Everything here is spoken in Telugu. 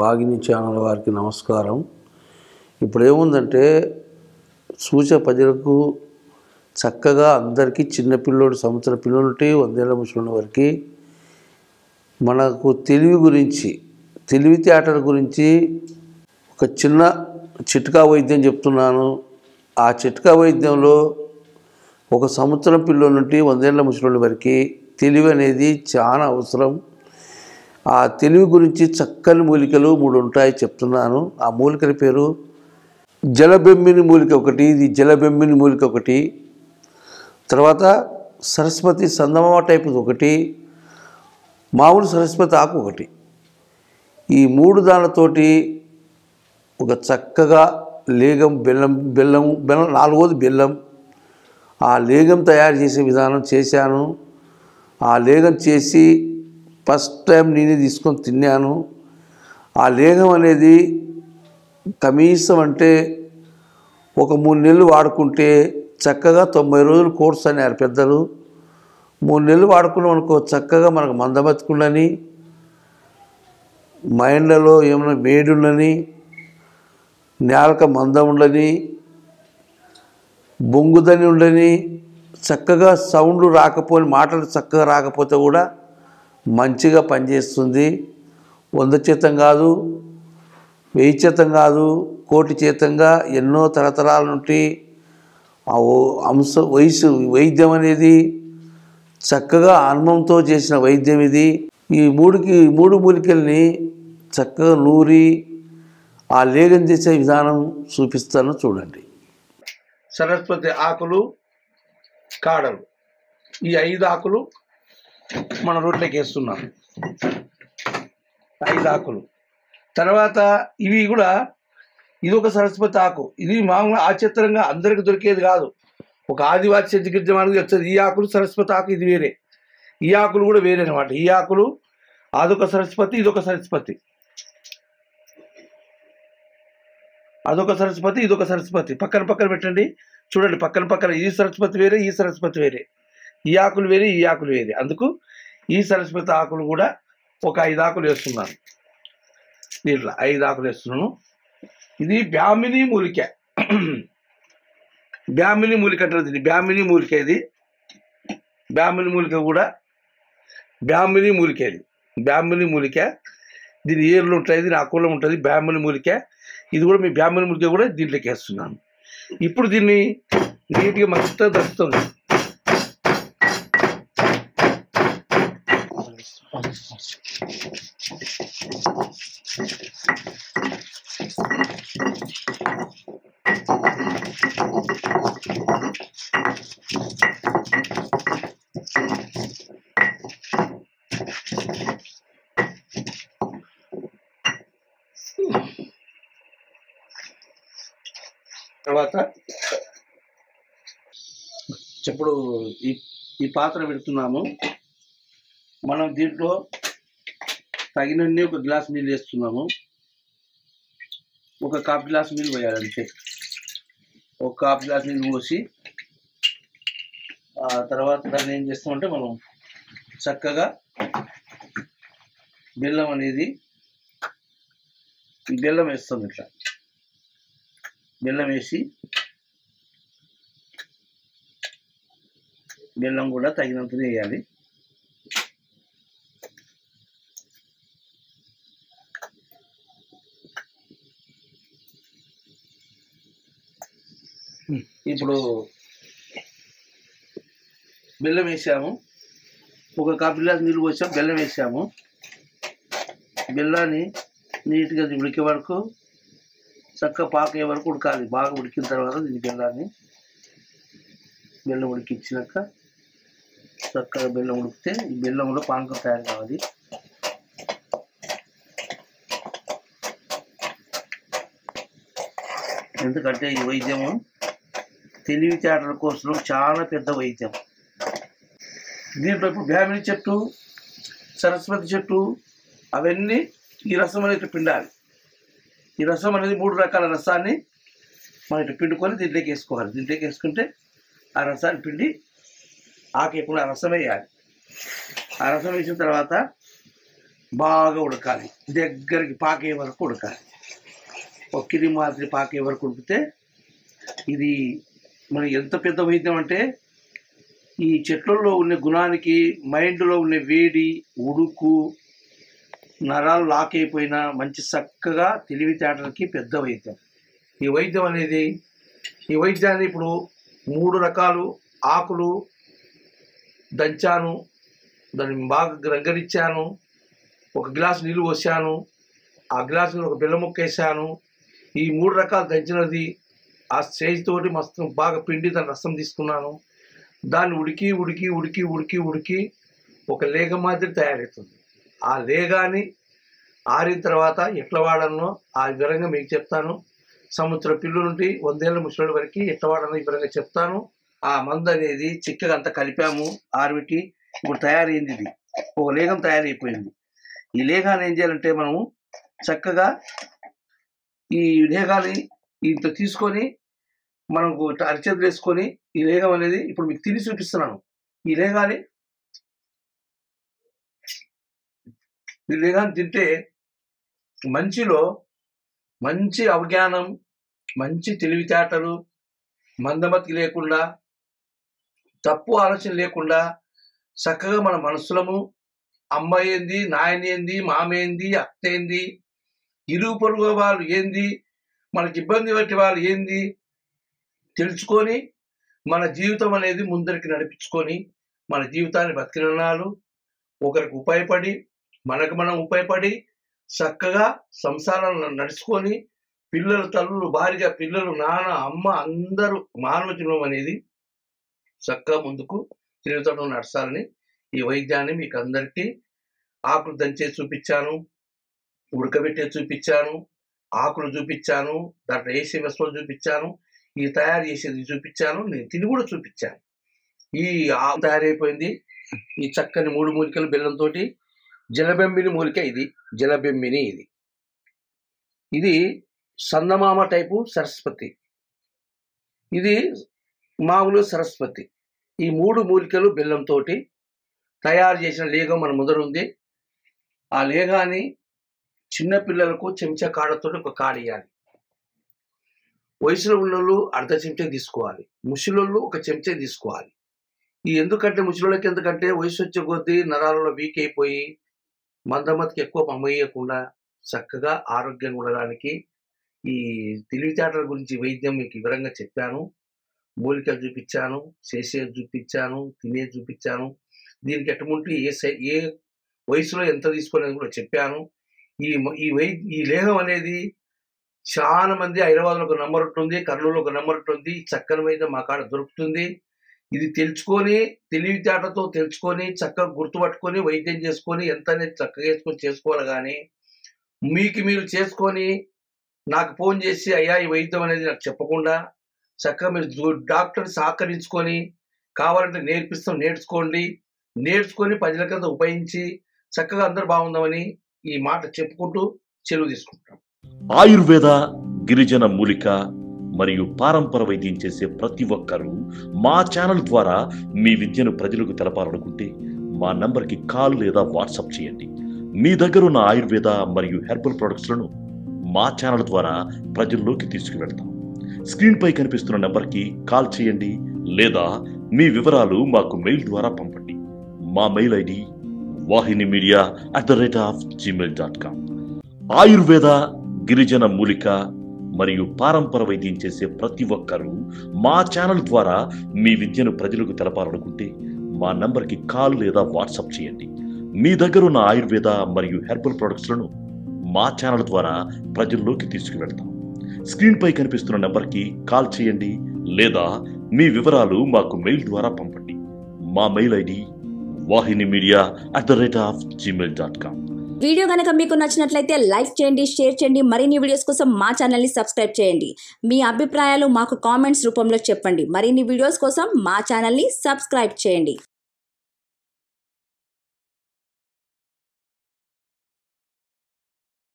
వాగిని ఛానల్ వారికి నమస్కారం. ఇప్పుడు ఏముందంటే సూచ ప్రజలకు చక్కగా అందరికీ చిన్నపిల్లోడు సంవత్సరం పిల్లలు ఉంటే 100 ఏళ్ళ ముసలి వరకు మనకు తెలివి గురించి తెలివితేటల గురించి ఒక చిన్న చిట్కా వైద్యం చెప్తున్నాను. ఆ చిట్కా వైద్యంలో ఒక సంవత్సరం పిల్లల నుండి 100 ఏళ్ళ ముసలి వరకు తెలివి అనేది చాలా అవసరం. ఆ తెలివి గురించి చక్కని మూలికలు 3 ఉంటాయి చెప్తున్నాను. ఆ మూలికల పేరు జలబెమ్మిని మూలిక ఒకటి, ఇది జలబెమ్మిని మూలిక ఒకటి, తర్వాత సరస్వతి సందమామ టైపు ఒకటి, మామూలు సరస్వతి ఆకు ఒకటి. ఈ 3 దానితోటి ఒక చక్కగా లేగం బెల్లం 4వది బెల్లం. ఆ లేగం తయారు చేసే విధానం చేశాను. ఆ లేగం చేసి ఫస్ట్ టైం నేనే తీసుకొని తిన్నాను. ఆ లేగం అనేది కనీసం అంటే ఒక 3 నెలలు వాడుకుంటే చక్కగా 90 రోజులు కోర్స్ అన్నారు పెద్దలు. 3 నెలలు వాడుకున్నాం అనుకో చక్కగా మనకు మందబతుకుండని, మైండ్లలో ఏమైనా వేడి ఉండని, నేలక మందం ఉండని, బొంగుదని ఉండని, చక్కగా సౌండ్లు రాకపోని మాటలు చక్కగా రాకపోతే కూడా మంచిగా పనిచేస్తుంది. 100 చేతం కాదు, 1000 చేతం కాదు, కోటి చేతంగా ఎన్నో తరతరాల నుండి వైద్యం అనేది చక్కగా అన్నంతో చేసిన వైద్యం ఇది. ఈ 3 మూలికల్ని చక్కగా నూరి ఆ లేగం చేసే విధానం చూపిస్తాను చూడండి. సరస్వతి ఆకులు, కాడలు, ఈ 5 ఆకులు మన రోట్లోకి వేస్తున్నాం. 5 ఆకులు తర్వాత ఇవి కూడా ఇది ఒక సరస్వతి ఆకు. ఇది మామూలుగా ఆశ్చర్యంగా అందరికి దొరికేది కాదు. ఒక ఆదివాసి చెట్టుకి వచ్చేది ఈ ఆకులు సరస్వతి ఆకు, ఇది వేరే. ఈ ఆకులు కూడా వేరే అనమాట. ఈ ఆకులు అదొక సరస్వతి, ఇదొక సరస్వతి, అదొక సరస్వతి, ఇదొక సరస్వతి. పక్కన పెట్టండి చూడండి. పక్కన ఈ సరస్వతి వేరే, ఈ సరస్వతి వేరే. ఈ ఆకులు వేరే, ఈ ఆకులు వేరే. అందుకు ఈ సరస్వతి ఆకులు కూడా ఒక 5 ఆకులు వేస్తున్నాను. దీంట్లో 5 ఆకులు వేస్తున్నాను. ఇది బ్రాహ్మిణీ మూలిక. బ్రాహ్మిణీ మూలిక అంటారు దీన్ని. బ్రాహ్మిణీ మూలిక ఇది. బ్రాహ్మిణీ మూలిక కూడా బ్రాహ్మిణీ మూలిక ఇది. బ్రాహ్మిణీ మూలిక దీని ఏర్లు ఉంటాయి, దీని ఆకుల్లో ఉంటుంది. బ్రాహ్మిణీ మూలిక ఇది కూడా మీ బ్రాహ్మిణీ మూలిక కూడా దీంట్లోకి వేస్తున్నాను. ఇప్పుడు దీన్ని నీట్గా మంచిగా దస్తుతుంది. తర్వాత ఇప్పుడు ఈ పాత్ర పెడుతున్నాము. మనం దీంట్లో తగినన్ని ఒక గ్లాస్ నీళ్ళు వేస్తున్నాము. ఒక కాఫీ గ్లాస్ నీళ్ళు పోయాలంటే ఒక కాఫీ గ్లాస్ నీళ్ళు పోసి ఆ తర్వాత దాన్ని ఏం చేస్తామంటే మనం చక్కగా బెల్లం అనేది బెల్లం వేస్తాం. ఇట్లా బెల్లం వేసి బెల్లం కూడా తగినంత వేయాలి. ఇప్పుడు బెల్లం వేసాము. ఒక కాఫీ గ్లాస్ నీళ్ళు పోసాము, బెల్లం వేసాము. బెల్లాన్ని నీట్గా ఉడికే వరకు చక్కగా పాకే వరకు ఉడకాలి. బాగా ఉడికిన తర్వాత దీని బెల్లం ఉడికించినాక చక్కగా బెల్లం ఉడికితే ఈ బెల్లంలో పానకం తయారు కావాలి. ఎందుకంటే ఈ వైద్యము తెలివితేటల కోసం చాలా పెద్ద వైద్యం. దీంట్లో ఇప్పుడు బ్రాహ్మిణి చెట్టు, సరస్వతి చెట్టు అవన్నీ ఈ రసం అనేది పిండాలి. ఈ రసం అనేది 3 రకాల రసాన్ని మనం ఇటు పిండుకొని దీంట్లోకి వేసుకోవాలి. దీంట్లోకి వేసుకుంటే ఆ రసాన్ని పిండి ఆకేయకుండా ఆ రసం వేయాలి. ఆ రసం వేసిన తర్వాత బాగా ఉడకాలి, దగ్గరికి పాకే వరకు ఉడకాలి. ఒక కిరి మాదిరి పాకే వరకు ఉడికితే ఇది మనం ఎంత పెద్ద వైద్యం అంటే ఈ చెట్లలో ఉన్న గుణానికి మైండ్లో ఉన్న వేడి, ఉడుకు, నరాలు లాక్ అయిపోయినా మంచి చక్కగా తెలివితేటలకి పెద్ద వైద్యం ఈ వైద్యం అనేది. ఈ వైద్యాన్ని ఇప్పుడు 3 రకాలు ఆకులు దంచాను, దాన్ని బాగా రంగరిచ్చాను, ఒక గ్లాసు నీళ్ళు పోసాను, ఆ గ్లాసులో ఒక బెల్లం ముక్క వేసాను. ఈ 3 రకాలు దంచినది ఆ స్టేజ్ తోటి మస్తు బాగా పిండి దాని రసం తీసుకున్నాను. దాన్ని ఉడికి ఉడికి ఉడికి ఉడికి ఉడికి ఒక లేగ మాదిరి తయారవుతుంది. ఆ లేగాని ఆరిన తర్వాత ఎట్లా వాడాలనో ఆ వివరంగా మీకు చెప్తాను. సంవత్సరం పిల్లల నుండి 100 ఏళ్ళ ముసలి వరకు ఎట్లా వాడాలో వివరంగా చెప్తాను. ఆ మందు అనేది చిక్కగా అంతా కలిపాము, ఆరిబెట్టి ఇప్పుడు తయారైంది. ఇది ఒక లేగం తయారైపోయింది. ఈ లేగాన్ని ఏం చేయాలంటే మనము చక్కగా ఈ లేగాన్ని ఇంత తీసుకొని మనకు అరిచేతులు వేసుకొని ఈ లేగం అనేది ఇప్పుడు మీకు తిని చూపిస్తున్నాను. ఈ లేగాన్ని తింటే మంచిలో మంచి అవజ్ఞానం, మంచి తెలివితేటలు, మందమతి లేకుండా, తప్పు ఆలోచన లేకుండా చక్కగా మన మనసులము అమ్మ ఏంది, నాయన ఏంది, మామ ఏంది, అత్త ఏంది, ఇరుగు పొరుగు వాళ్ళు ఏంది, మనకి ఇబ్బంది పట్టే వాళ్ళు ఏంది తెలుసుకొని మన జీవితం అనేది ముందరికి నడిపించుకొని మన జీవితాన్ని బతికినాలు ఒకరికి ఉపయోగపడి మనకు మనం ఉపయోగపడి చక్కగా సంసారాలను నడుచుకొని పిల్లలు, తల్లులు, భార్య, పిల్లలు, నాన్న, అమ్మ అందరూ మానవ జీవనం అనేది చక్కగా ముందుకు తిరుగుతూ నడచాలని ఈ వైద్యాన్ని మీకు అందరికీ ఆకులు దంచే చూపించాను, ఉడకబెట్టే చూపించాను, ఆకులు చూపించాను, దాంట్లో వేసే వస్తువులు చూపించాను, ఈ తయారు చేసేది చూపించాను, నేను తిని కూడా చూపించాను. ఈ ఆకు తయారైపోయింది. ఈ చక్కని 3 మూలికలు బెల్లంతో జలబెమ్మిని మూలిక. ఇది జలబెమ్మిని. ఇది సన్నమామ టైపు సరస్వతి, ఇది మామూలు సరస్వతి. ఈ 3 మూలికలు బెల్లంతో తయారు చేసిన లేగం మన ముందర ఉంది. ఆ లేగాన్ని చిన్నపిల్లలకు చెంచా కాడతో ఒక కాడియాలి. వయసులో ఉన్నోళ్ళు అర్ధ చెంచా తీసుకోవాలి, ముసలోళ్ళు ఒక చెంచా తీసుకోవాలి. ఈ ఎందుకంటే ముసలోళ్ళకి ఎందుకంటే వయసు వచ్చే కొద్దీ నరాలలో వీక్ అయిపోయి మందమతికి ఎక్కువ పమ్మయ్యకుండా చక్కగా ఆరోగ్యంగా ఉండడానికి ఈ తెలివితేటల గురించి వైద్యం మీకు వివరంగా చెప్పాను. మూలికలు చూపించాను, చేసేది చూపించాను, తినేది చూపించాను. దీనికి ఎటువంటి ఏ వయసులో ఎంత తీసుకునేది కూడా చెప్పాను. ఈ లేహం అనేది చాలా మంది హైదరాబాద్లో ఒక నంబర్ ఉంటుంది, కర్నూలులో ఒక నంబర్ ఉంటుంది. చక్కని వైద్యం మా కాడ దొరుకుతుంది. ఇది తెలుసుకొని తెలివితేటతో తెలుసుకొని చక్కగా గుర్తుపట్టుకొని వైద్యం చేసుకొని ఎంత అనేది చక్కగా వేసుకొని చేసుకోవాలి. కానీ మీకు మీరు చేసుకొని నాకు ఫోన్ చేసి అయ్యా ఈ వైద్యం అనేది నాకు చెప్పకుండా చక్కగా మీరు డాక్టర్ని సహకరించుకొని కావాలంటే నేర్పిస్తాం, నేర్చుకొని ప్రజలకంతా ఉపయోగించి చక్కగా అందరూ బాగుందామని ఈ మాట చెప్పుకుంటూ చెరువు తీసుకుంటాం. ఆయుర్వేద, గిరిజన మూలిక మరియు పారంపర వైద్యం చేసే ప్రతి ఒక్కరూ మా ఛానల్ ద్వారా మీ విద్యను ప్రజలకు తెలపాలనుకుంటే మా నంబర్కి కాల్ లేదా వాట్సాప్ చేయండి. మీ దగ్గర ఉన్న ఆయుర్వేద మరియు హెర్బల్ ప్రొడక్ట్స్లను మా ఛానల్ ద్వారా ప్రజల్లోకి తీసుకువెళ్తాం. స్క్రీన్పై కనిపిస్తున్న నెంబర్కి కాల్ చేయండి లేదా మీ వివరాలు మాకు మెయిల్ ద్వారా పంపండి. మా మెయిల్ ఐడి wahinimedia@gmail.com. ఆయుర్వేద, గిరిజన మూలిక మరియు పారంపర వైద్యం చేసే ప్రతి ఒక్కరూ మా ఛానల్ ద్వారా మీ విద్యను ప్రజలకు తెలపాలనుకుంటే మా నంబర్కి కాల్ లేదా వాట్సాప్ చేయండి. మీ దగ్గర ఉన్న ఆయుర్వేద మరియు హెర్బల్ ప్రొడక్ట్స్లను మా ఛానల్ ద్వారా ప్రజల్లోకి తీసుకువెళ్తాం. స్క్రీన్పై కనిపిస్తున్న నెంబర్కి కాల్ చేయండి లేదా మీ వివరాలు మాకు మెయిల్ ద్వారా పంపండి. మా మెయిల్ ఐడి wahinimedia@gmail.com. వీడియో కనుక మీకు నచ్చినట్లయితే లైక్ చేయండి, షేర్ చేయండి. మరిన్ని వీడియోస్ కోసం మా ఛానల్ని సబ్స్క్రైబ్ చేయండి. మీ అభిప్రాయాలు మాకు కామెంట్స్ రూపంలో చెప్పండి. మరిన్ని వీడియోస్ కోసం మా ఛానల్ని సబ్స్క్రైబ్ చేయండి.